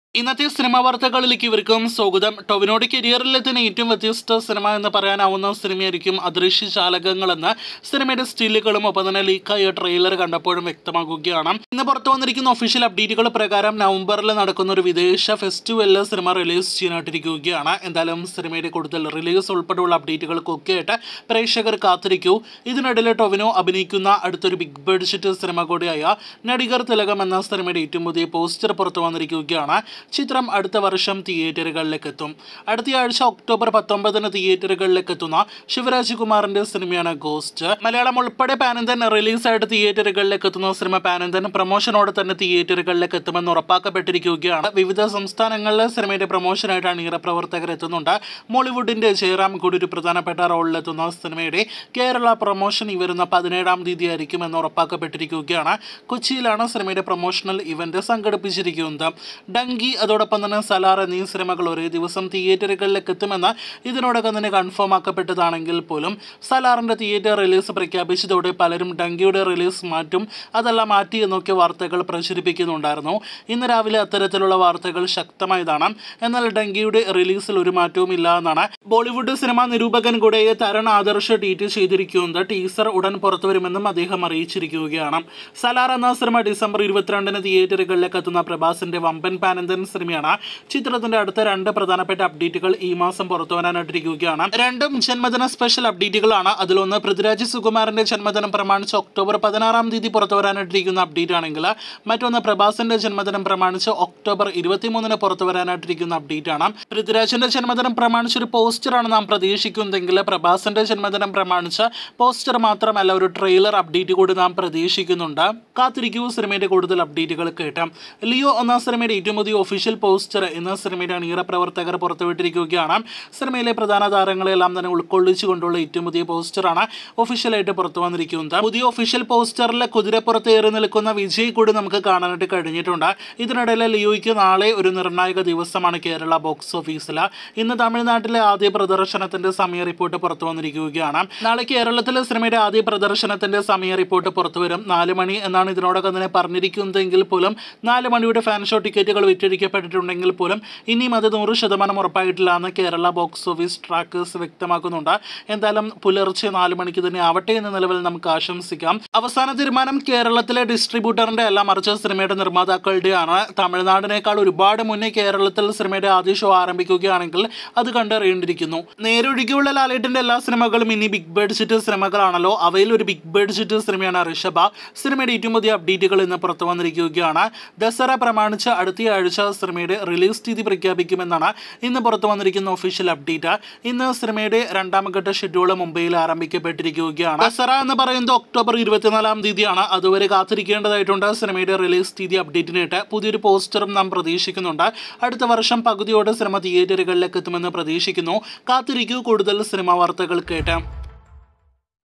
ഇന്നത്തെ സിനിമാ വാർത്തകളിലേക്ക് ഇവർക്കും സ്വാഗതം. ടൊവിനോയുടെ കരിയറിലെ തന്നെ ഏറ്റവും വ്യത്യസ്ത സിനിമ എന്ന് പറയാനാവുന്ന സിനിമയായിരിക്കും അദൃശ്യ ജാലകങ്ങൾ എന്ന സിനിമയുടെ സ്റ്റില്ലുകളും ഒപ്പം തന്നെ ലീക്കായ ട്രെയിലർ കണ്ടപ്പോഴും വ്യക്തമാക്കുകയാണ്. ഇന്ന് പുറത്തു വന്നിരിക്കുന്ന ഒഫീഷ്യൽ അപ്ഡേറ്റുകൾ പ്രകാരം നവംബറിൽ നടക്കുന്ന ഒരു വിദേശ ഫെസ്റ്റിവലിൽ സിനിമ റിലീസ് ചെയ്യാനായിട്ടിരിക്കുകയാണ്. എന്തായാലും സിനിമയുടെ കൂടുതൽ റിലീസ് ഉൾപ്പെടെയുള്ള അപ്ഡേറ്റുകൾക്കൊക്കെ ആയിട്ട് പ്രേക്ഷകർ കാത്തിരിക്കൂ. ഇതിനിടയിൽ ടൊവിനോ അഭിനയിക്കുന്ന അടുത്തൊരു ബിഗ് ബഡ്ജറ്റ് സിനിമ കൂടിയായ നടികർ തിലകം എന്ന സിനിമയുടെ ഏറ്റവും പുതിയ പോസ്റ്റർ പുറത്തു വന്നിരിക്കുകയാണ്. ചിത്രം അടുത്ത വർഷം തിയേറ്ററുകളിലേക്ക് എത്തും. അടുത്തയാഴ്ച ഒക്ടോബർ 19 തിയേറ്ററുകളിലേക്ക് എത്തുന്ന ശിവരാജ് കുമാറിന്റെ സിനിമയാണ് ഗോസ്റ്റ്. മലയാളം ഉൾപ്പെടെ പാനന്തൻ റിലീസായിട്ട് തിയേറ്ററുകളിലേക്ക് എത്തുന്ന സിനിമ പാനന്തൻ പ്രൊമോഷനോടെ തന്നെ തിയേറ്ററുകളിലേക്ക് എത്തുമെന്ന് ഉറപ്പാക്കപ്പെട്ടിരിക്കുകയാണ്. വിവിധ സംസ്ഥാനങ്ങളിലെ സിനിമയുടെ പ്രൊമോഷനായിട്ട് അണിയറ പ്രവർത്തകർ എത്തുന്നുണ്ട്. മോളിവുഡിന്റെ ജയറാം കൂടി ഒരു പ്രധാനപ്പെട്ട റോളിലെത്തുന്ന സിനിമയുടെ കേരള പ്രൊമോഷൻ ഈ വരുന്ന 17-ാം തീയതി ആയിരിക്കും എന്ന് ഉറപ്പാക്കപ്പെട്ടിരിക്കുകയാണ്. കൊച്ചിയിലാണ് സിനിമയുടെ പ്രൊമോഷണൽ ഇവന്റ് സംഘടിപ്പിച്ചിരിക്കുന്നത്. ഡങ്കി അതോടൊപ്പം തന്നെ സലാർ എന്നീ സിനിമകൾ ഒരേ ദിവസം തിയേറ്ററുകളിലേക്ക് എത്തുമെന്ന് ഇതിനോടകം തന്നെ കൺഫേം ആക്കപ്പെട്ടതാണെങ്കിൽ പോലും സലാറിന്റെ തിയേറ്റർ റിലീസ് പ്രഖ്യാപിച്ചതോടെ പലരും ഡങ്കിയുടെ റിലീസ് മാറ്റി എന്നൊക്കെ വാർത്തകൾ പ്രചരിപ്പിക്കുന്നുണ്ടായിരുന്നു. ഇന്ന് രാവിലെ അത്തരത്തിലുള്ള വാർത്തകൾ ശക്തമായതാണ്. എന്നാൽ ഡങ്കിയുടെ റിലീസിൽ ഒരു മാറ്റവും ഇല്ല എന്നാണ് ബോളിവുഡ് സിനിമാ നിരൂപകൻ കൂടെ തരുൺ ആദർശ് ട്വീറ്റ് ചെയ്തിരിക്കുന്നത്. ടീസർ ഉടൻ പുറത്തുവരുമെന്നും അദ്ദേഹം അറിയിച്ചിരിക്കുകയാണ്. സലാർ എന്ന സിനിമ ഡിസംബർ 22 തിയേറ്ററുകളിലേക്ക് എത്തുന്ന പ്രഭാസിന്റെ വമ്പൻ പാനന്തൻ സിനിമയാണ്. ചിത്രത്തിന്റെ അടുത്ത 2 പ്രധാനപ്പെട്ട അപ്ഡേറ്റുകൾ ഈ മാസം പുറത്തു വരാനായിട്ടിരിക്കുകയാണ്. രണ്ടും ജന്മദിന സ്പെഷ്യൽ അപ്ഡേറ്റുകളാണ്. അതിലൊന്ന് പൃഥ്വിരാജ് സുകുമാരന്റെ ജന്മദിനം പ്രമാണിച്ച് ഒക്ടോബർ 16-ാം തീയതി പുറത്തു വരാനായിട്ടിരിക്കുന്ന അപ്ഡേറ്റ് ആണെങ്കിൽ മറ്റൊന്ന് പ്രഭാസിന്റെ ജന്മദിനം പ്രമാണിച്ച് ഒക്ടോബർ 23 പുറത്തു വരാനായിട്ടിരിക്കുന്ന അപ്ഡേറ്റ് ആണ്. പൃഥ്വിരാജിന്റെ ജന്മദിനം പ്രമാണിച്ച് ഒരു പോസ്റ്ററാണ് നാം പ്രതീക്ഷിക്കുന്നതെങ്കിൽ പ്രഭാസിന്റെ ജന്മദിനം പ്രമാണിച്ച് പോസ്റ്റർ മാത്രമല്ല ഒരു ട്രെയിലർ അപ്ഡേറ്റ് കൂടി നാം പ്രതീക്ഷിക്കുന്നുണ്ട്. കാത്തിരിക്കൂ സിനിമയുടെ കൂടുതൽ അപ്ഡേറ്റുകൾ കേട്ടാം. ലിയോ എന്ന സിനിമയുടെ ഏറ്റവും പുതിയ ഒഫീഷ്യൽ പോസ്റ്റർ ഇന്ന് സിനിമയുടെ അണിയറ പ്രവർത്തകർ പുറത്തുവിട്ടിരിക്കുകയാണ്. സിനിമയിലെ പ്രധാന താരങ്ങളെല്ലാം തന്നെ ഉൾക്കൊള്ളിച്ചുകൊണ്ടുള്ള ഏറ്റവും പുതിയ പോസ്റ്ററാണ് ഒഫീഷ്യലായിട്ട് പുറത്തു വന്നിരിക്കുന്നത്. പുതിയ ഒഫീഷ്യൽ പോസ്റ്ററിൽ കുതിരപ്പുറത്ത് ഏറി നിൽക്കുന്ന വിജയ് കൂടി നമുക്ക് കാണാനായിട്ട് കഴിഞ്ഞിട്ടുണ്ട്. ഇതിനിടയിൽ ലിയോയ്ക്ക് നാളെ ഒരു നിർണായക ദിവസമാണ് കേരള ബോക്സ് ഓഫീസിൽ. ഇന്ന് തമിഴ്നാട്ടിലെ ആദ്യ പ്രദർശനത്തിന്റെ സമയ റിപ്പോർട്ട് പുറത്തു വന്നിരിക്കുകയാണ്. നാളെ കേരളത്തിലെ സിനിമയുടെ ആദ്യ പ്രദർശനത്തിന്റെ സമയ റിപ്പോർട്ട് പുറത്തുവരും. 4 മണി എന്നാണ് ഇതിനോടകം തന്നെ പറഞ്ഞിരിക്കുന്നതെങ്കിൽ പോലും 4 മണിയുടെ ഫാൻ ഷോ ടിക്കറ്റുകൾ വിറ്റഴിക്കപ്പെട്ടിട്ടുണ്ടെങ്കിൽ പോലും ഇനിയും അത് 100% ഉറപ്പായിട്ടില്ല എന്ന് കേരള ബോക്സ് ഓഫീസ് ട്രാക്കേഴ്സ് വ്യക്തമാക്കുന്നുണ്ട്. എന്തായാലും പുലർച്ചെ 4 മണിക്ക് തന്നെ ആവട്ടെ എന്ന നിലവിൽ നമുക്ക് ആശംസിക്കാം. അവസാന തീരുമാനം കേരളത്തിലെ ഡിസ്ട്രിബ്യൂട്ടറിന്റെ അല്ല, മറിച്ച് സിനിമയുടെ നിർമ്മാതാക്കളുടെയാണ്. തമിഴ്നാടിനേക്കാൾ ഒരുപാട് മുന്നേ കേരളത്തിൽ സിനിമയുടെ ആദ്യ ഷോ ആരംഭിക്കുകയാണെങ്കിൽ അത് കണ്ടറിയേണ്ടിയിരിക്കുന്നു. നേരൊഴുകിയുള്ള ലാലേട്ടന്റെ എല്ലാ സിനിമകളും ഇനി ബിഗ് ബഡ്ജറ്റ് സിനിമകളാണല്ലോ. അവയിൽ ഒരു ബിഗ് ബഡ്ജറ്റ് സിനിമയാണ് ഋഷഭ. സിനിമയുടെ ഏറ്റവും പുതിയ അപ്ഡേറ്റുകൾ ഇന്ന് പുറത്തു വന്നിരിക്കുകയാണ്. ദസറ പ്രമാണിച്ച് അടുത്തയാഴ്ച സിനിമയുടെ റിലീസ് തീയതി പ്രഖ്യാപിക്കുമെന്നാണ് ഇന്ന് പുറത്തു വന്നിരിക്കുന്ന ഒഫീഷ്യൽ അപ്ഡേറ്റ്. ഇന്ന് സിനിമയുടെ 2ാം ഘട്ട ഷെഡ്യൂൾ മുംബൈയിൽ ആരംഭിക്കപ്പെട്ടിരിക്കുകയാണ്. ദസറ എന്ന് പറയുന്നത് ഒക്ടോബർ 24-ാം തീയതിയാണ്. അതുവരെ കാത്തിരിക്കേണ്ടതായിട്ടുണ്ട്. സിനിമയുടെ റിലീസ് തീയതി അപ്ഡേറ്റിനായിട്ട് പുതിയൊരു പോസ്റ്ററും നാം പ്രതീക്ഷിക്കുന്നുണ്ട്. അടുത്ത വർഷം പകുതിയോടെ സിനിമ തിയേറ്ററുകളിലേക്ക് എത്തുമെന്ന് പ്രതീക്ഷിക്കുന്നു. കാത്തിരിക്കൂ കൂടുതൽ സിനിമാ വാർത്തകൾ കേട്ട്.